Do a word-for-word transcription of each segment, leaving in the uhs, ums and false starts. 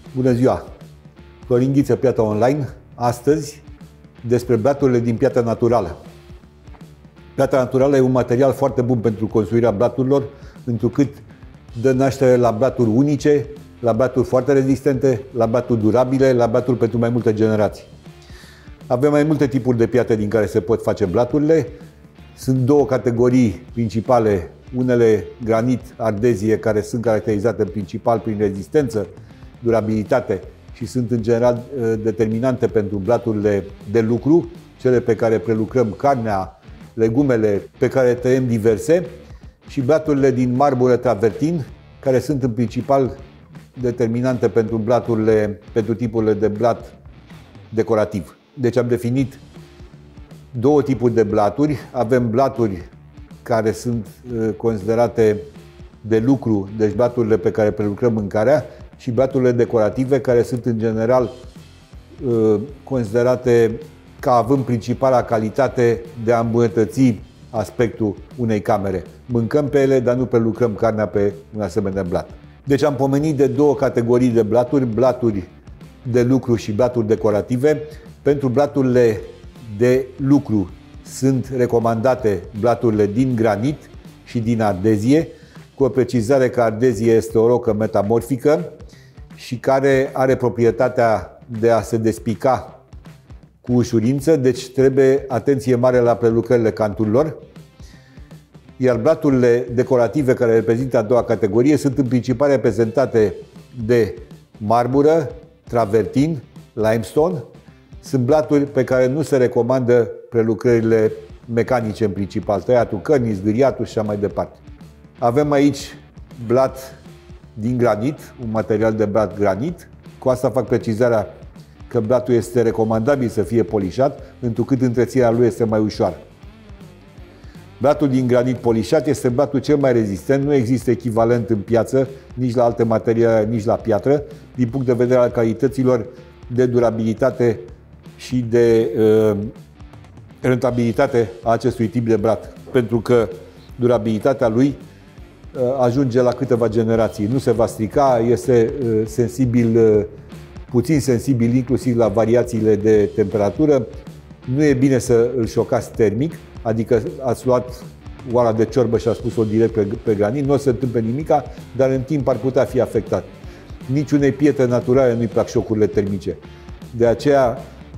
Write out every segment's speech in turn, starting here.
Bună ziua! Florin Ghiță, Piatra Online. Astăzi despre blaturile din piatra naturală. Piatra naturală e un material foarte bun pentru construirea blaturilor, întrucât dă naștere la blaturi unice, la blaturi foarte rezistente, la blaturi durabile, la blaturi pentru mai multe generații. Avem mai multe tipuri de piatre din care se pot face blaturile. Sunt două categorii principale, unele granit, ardezie, care sunt caracterizate în principal prin rezistență, durabilitate și sunt în general determinante pentru blaturile de lucru, cele pe care prelucrăm carnea, legumele, pe care tăiem diverse, și blaturile din marmură travertin, care sunt în principal determinante pentru blaturile, pentru tipurile de blat decorativ. Deci am definit două tipuri de blaturi. Avem blaturi care sunt considerate de lucru, deci blaturile pe care prelucrăm mâncarea, și blaturile decorative, care sunt în general considerate ca având principala calitate de a îmbunătăți aspectul unei camere. Mâncăm pe ele, dar nu prelucrăm carnea pe un asemenea blat. Deci am pomenit de două categorii de blaturi, blaturi de lucru și blaturi decorative. Pentru blaturile de lucru sunt recomandate blaturile din granit și din ardezie, cu o precizare că ardezie este o rocă metamorfică și care are proprietatea de a se despica cu ușurință, deci trebuie atenție mare la prelucrările canturilor. Iar blaturile decorative, care reprezintă a doua categorie, sunt în principal reprezentate de marmură, travertin, limestone. Sunt blaturi pe care nu se recomandă prelucrările mecanice în principal, tăiatul cărnii, zgâriatul și așa mai departe. Avem aici blat din granit, un material de blat granit. Cu asta fac precizarea că blatul este recomandabil să fie polișat, întrucât întreținerea lui este mai ușoară. Blatul din granit polișat este blatul cel mai rezistent, nu există echivalent în piață, nici la alte materiale, nici la piatră, din punct de vedere al calităților de durabilitate și de uh, rentabilitate a acestui tip de blat, pentru că durabilitatea lui uh, ajunge la câteva generații, nu se va strica, este uh, sensibil, uh, puțin sensibil inclusiv la variațiile de temperatură. Nu e bine să îl șocați termic, adică ați luat oala de ciorbă și ați pus-o direct pe, pe granit, nu o să se întâmple nimica, dar în timp ar putea fi afectat. Niciunei pietre naturale nu-i plac șocurile termice. De aceea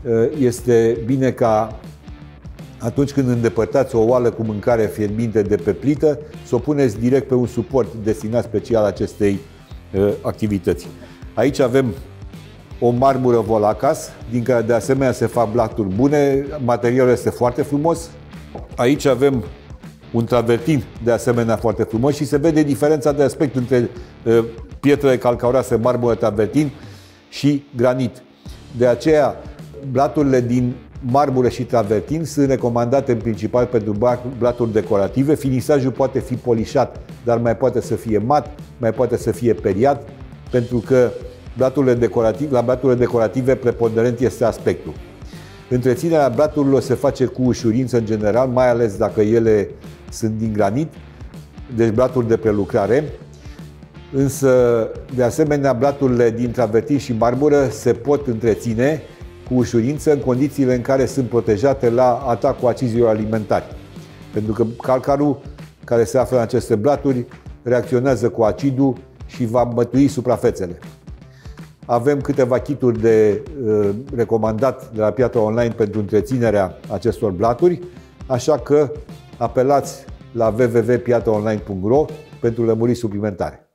este bine ca atunci când îndepărtați o oală cu mâncare fierbinte de pe plită, să o puneți direct pe un suport destinat special acestei activități. Aici avem o marmură Volacas, din care de asemenea se fac blaturi bune, materialul este foarte frumos. Aici avem un travertin de asemenea foarte frumos și se vede diferența de aspect între uh, pietre calcaroase, marmură, travertin și granit. De aceea, blaturile din marmură și travertin sunt recomandate în principal pentru blaturi decorative. Finisajul poate fi polișat, dar mai poate să fie mat, mai poate să fie periat, pentru că blaturile decorative, la blaturile decorative preponderent este aspectul. Întreținerea blaturilor se face cu ușurință în general, mai ales dacă ele sunt din granit, deci blaturi de prelucrare. Însă, de asemenea, blaturile din travertin și marmură se pot întreține cu ușurință în condițiile în care sunt protejate la atacul acizilor alimentari. Pentru că calcarul care se află în aceste blaturi reacționează cu acidul și va mătui suprafețele. Avem câteva kituri de uh, recomandat de la Piatra Online pentru întreținerea acestor blaturi, așa că apelați la w w w punct piatra online punct ro pentru lămuriri suplimentare.